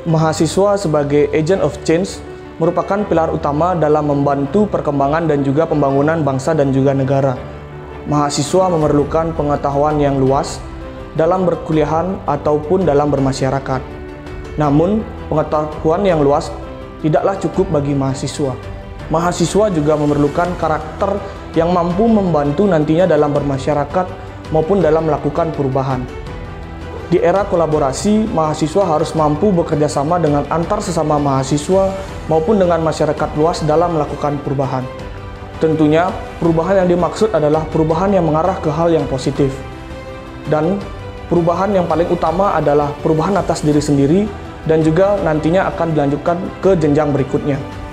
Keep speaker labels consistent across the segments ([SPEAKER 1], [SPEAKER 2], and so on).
[SPEAKER 1] Mahasiswa sebagai agent of change merupakan pilar utama dalam membantu perkembangan dan juga pembangunan bangsa dan juga negara. Mahasiswa memerlukan pengetahuan yang luas dalam berkuliahan ataupun dalam bermasyarakat. Namun, pengetahuan yang luas tidaklah cukup bagi mahasiswa. Mahasiswa juga memerlukan karakter yang mampu membantu nantinya dalam bermasyarakat maupun dalam melakukan perubahan. Di era kolaborasi, mahasiswa harus mampu bekerja sama dengan antar sesama mahasiswa maupun dengan masyarakat luas dalam melakukan perubahan. Tentunya, perubahan yang dimaksud adalah perubahan yang mengarah ke hal yang positif. Dan perubahan yang paling utama adalah perubahan atas diri sendiri dan juga nantinya akan dilanjutkan ke jenjang berikutnya.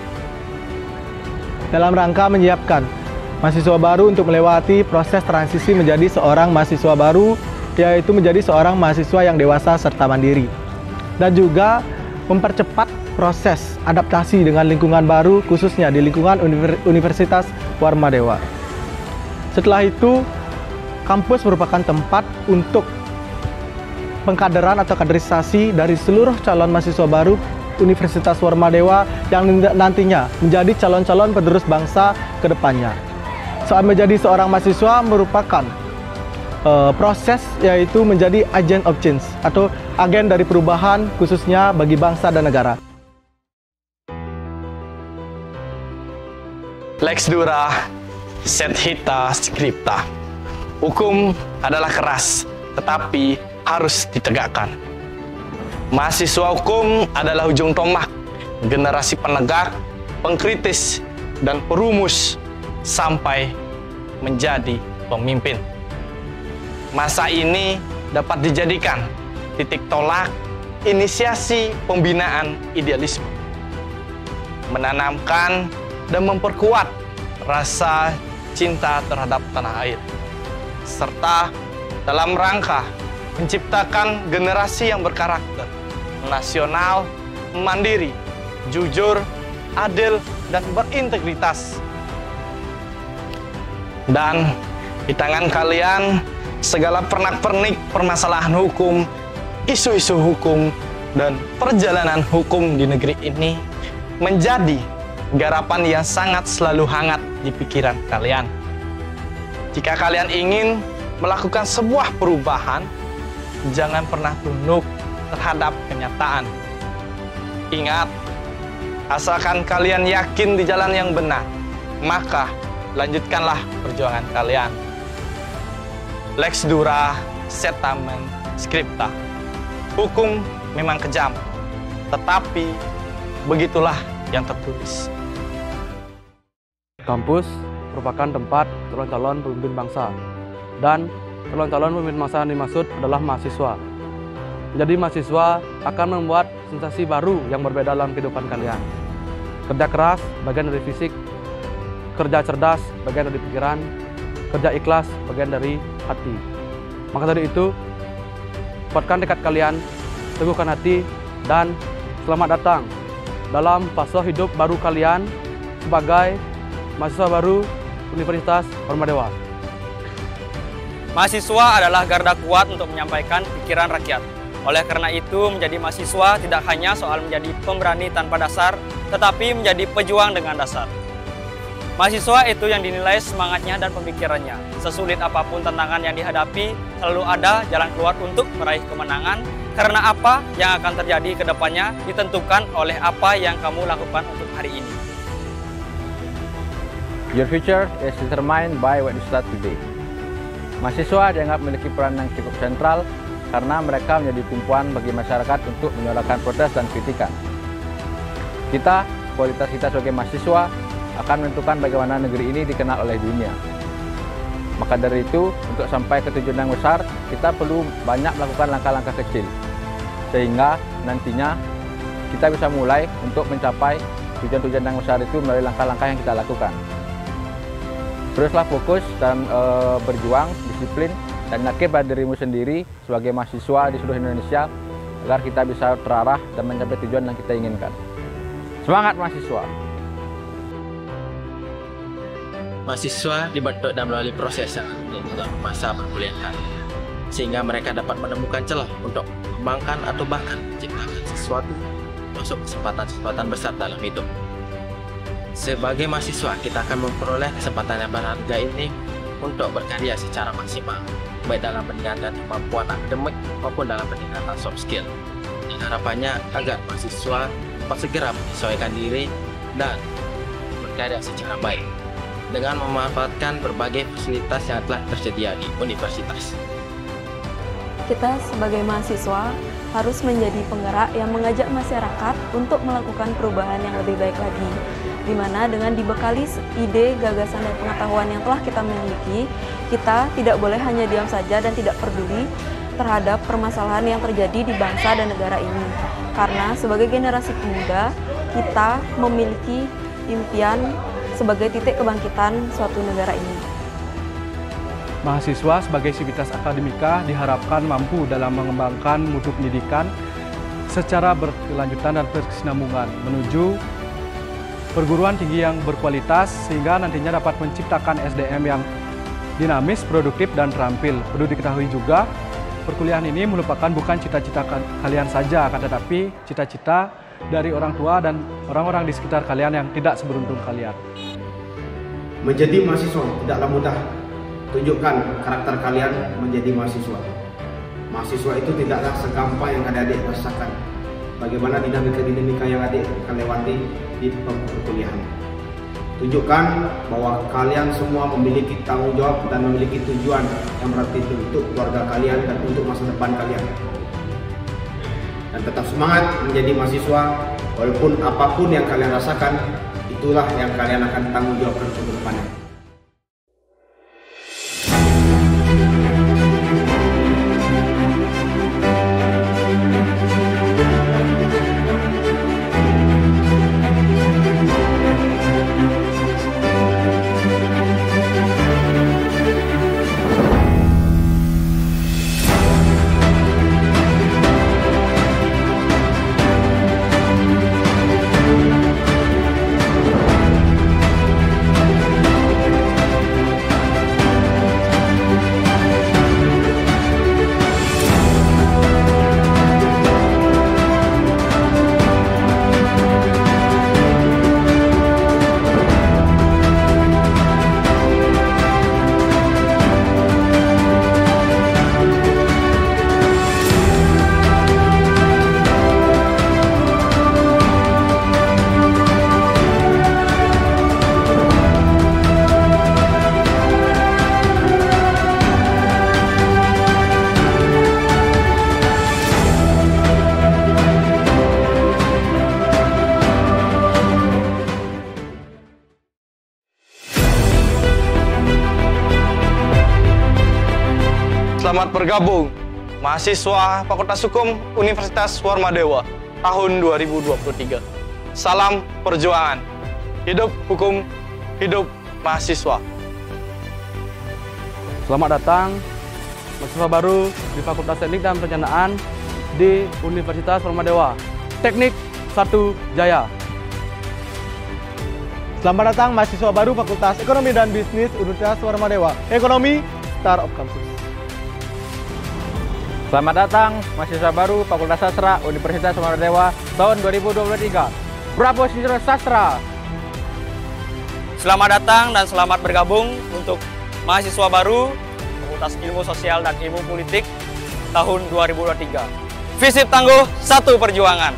[SPEAKER 2] Dalam rangka menyiapkan mahasiswa baru untuk melewati proses transisi menjadi seorang mahasiswa baru, yaitu menjadi seorang mahasiswa yang dewasa serta mandiri. Dan juga mempercepat proses adaptasi dengan lingkungan baru, khususnya di lingkungan Universitas Warmadewa. Setelah itu, kampus merupakan tempat untuk pengkaderan atau kaderisasi dari seluruh calon mahasiswa baru Universitas Warmadewa yang nantinya menjadi calon-calon penerus bangsa ke depannya. Soal menjadi seorang mahasiswa merupakan proses, yaitu menjadi agent of change atau agen dari perubahan khususnya bagi bangsa dan negara.
[SPEAKER 3] Lex dura, sed hita scripta. Hukum adalah keras, tetapi harus ditegakkan. Mahasiswa hukum adalah ujung tombak, generasi penegak, pengkritis, dan perumus sampai menjadi pemimpin. Masa ini dapat dijadikan titik tolak inisiasi pembinaan idealisme, menanamkan dan memperkuat rasa cinta terhadap tanah air, serta dalam rangka menciptakan generasi yang berkarakter, nasional, mandiri, jujur, adil, dan berintegritas. Dan di tangan kalian, segala pernak-pernik permasalahan hukum, isu-isu hukum, dan perjalanan hukum di negeri ini menjadi garapan yang sangat selalu hangat di pikiran kalian. Jika kalian ingin melakukan sebuah perubahan, jangan pernah tunduk terhadap kenyataan. Ingat, asalkan kalian yakin di jalan yang benar, maka lanjutkanlah perjuangan kalian. Lex dura, sed tamen scripta. Hukum memang kejam, tetapi begitulah yang tertulis.
[SPEAKER 4] Kampus merupakan tempat calon-calon pemimpin bangsa, dan calon-calon pemimpin bangsa yang dimaksud adalah mahasiswa. Menjadi mahasiswa akan membuat sensasi baru yang berbeda dalam kehidupan kalian. Kerja keras, bagian dari fisik. Kerja cerdas, bagian dari pikiran. Kerja ikhlas, bagian dari hati. Maka dari itu, kuatkan tekad kalian, teguhkan hati, dan selamat datang dalam fase hidup baru kalian sebagai mahasiswa baru Universitas Warmadewa.
[SPEAKER 5] Mahasiswa adalah garda kuat untuk menyampaikan pikiran rakyat. Oleh karena itu, menjadi mahasiswa tidak hanya soal menjadi pemberani tanpa dasar, tetapi menjadi pejuang dengan dasar. Mahasiswa itu yang dinilai semangatnya dan pemikirannya. Sesulit apapun tantangan yang dihadapi, selalu ada jalan keluar untuk meraih kemenangan, karena apa yang akan terjadi ke depannya ditentukan oleh apa yang kamu lakukan untuk hari ini.
[SPEAKER 6] Your future is determined by what you start today. Mahasiswa dianggap memiliki peran yang cukup sentral karena mereka menjadi tumpuan bagi masyarakat untuk menyuarakan protes dan kritikan. Kualitas kita sebagai mahasiswa akan menentukan bagaimana negeri ini dikenal oleh dunia. Maka dari itu, untuk sampai ke tujuan yang besar, kita perlu banyak melakukan langkah-langkah kecil, sehingga nantinya kita bisa mulai untuk mencapai tujuan-tujuan yang besar itu melalui langkah-langkah yang kita lakukan. Teruslah fokus dan berjuang, disiplin, dan yakin pada dirimu sendiri sebagai mahasiswa di seluruh Indonesia agar kita bisa terarah dan mencapai tujuan yang kita inginkan. Semangat mahasiswa!
[SPEAKER 7] Mahasiswa dibentuk dan melalui proses yang dalam masa perkuliahan, sehingga mereka dapat menemukan celah untuk mengembangkan atau bahkan menciptakan sesuatu masuk kesempatan-kesempatan besar dalam hidup. Sebagai mahasiswa, kita akan memperoleh kesempatan yang berharga ini untuk berkarya secara maksimal, baik dalam peningkatan kemampuan akademik maupun dalam peningkatan soft skill. Dan harapannya agar mahasiswa dapat segera menyesuaikan diri dan berkarya secara baik dengan memanfaatkan berbagai fasilitas yang telah tersedia di universitas.
[SPEAKER 8] Kita sebagai mahasiswa harus menjadi penggerak yang mengajak masyarakat untuk melakukan perubahan yang lebih baik lagi, di mana dengan dibekali ide, gagasan, dan pengetahuan yang telah kita miliki, kita tidak boleh hanya diam saja dan tidak peduli terhadap permasalahan yang terjadi di bangsa dan negara ini. Karena sebagai generasi pemuda, kita memiliki impian sebagai titik kebangkitan suatu negara ini.
[SPEAKER 2] Mahasiswa sebagai sivitas akademika diharapkan mampu dalam mengembangkan mutu pendidikan secara berkelanjutan dan berkesinambungan menuju perguruan tinggi yang berkualitas sehingga nantinya dapat menciptakan SDM yang dinamis, produktif, dan terampil. Perlu diketahui juga, perkuliahan ini merupakan bukan cita-cita kalian saja, akan tetapi cita-cita dari orang tua dan orang-orang di sekitar kalian yang tidak seberuntung kalian.
[SPEAKER 9] Menjadi mahasiswa tidaklah mudah. Tunjukkan karakter kalian menjadi mahasiswa. Mahasiswa itu tidaklah segampang yang adik-adik rasakan. Bagaimana dinamika yang adik akan lewati di perkuliahan. Tunjukkan bahwa kalian semua memiliki tanggung jawab dan memiliki tujuan yang berarti untuk keluarga kalian dan untuk masa depan kalian. Dan tetap semangat menjadi mahasiswa, walaupun apapun yang kalian rasakan, itulah yang kalian akan tanggung jawabkan untuk depannya.
[SPEAKER 3] Selamat bergabung mahasiswa Fakultas Hukum Universitas Warmadewa tahun 2023. Salam perjuangan. Hidup hukum, hidup mahasiswa.
[SPEAKER 4] Selamat datang mahasiswa baru di Fakultas Teknik dan Perencanaan di Universitas Warmadewa. Teknik 1 Jaya.
[SPEAKER 2] Selamat datang mahasiswa baru Fakultas Ekonomi dan Bisnis Universitas Warmadewa. Ekonomi Star of Campus.
[SPEAKER 6] Selamat datang mahasiswa baru Fakultas Sastra Universitas Warmadewa tahun 2023. Bravo siswa sastra.
[SPEAKER 5] Selamat datang dan selamat bergabung untuk mahasiswa baru Fakultas Ilmu Sosial dan Ilmu Politik tahun 2023. Visip tangguh, satu perjuangan.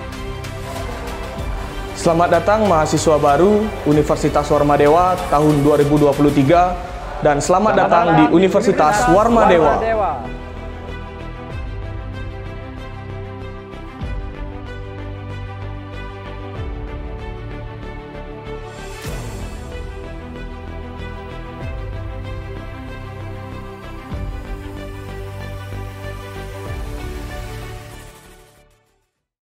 [SPEAKER 1] Selamat datang mahasiswa baru Universitas Warmadewa tahun 2023 dan selamat datang di Universitas Warmadewa.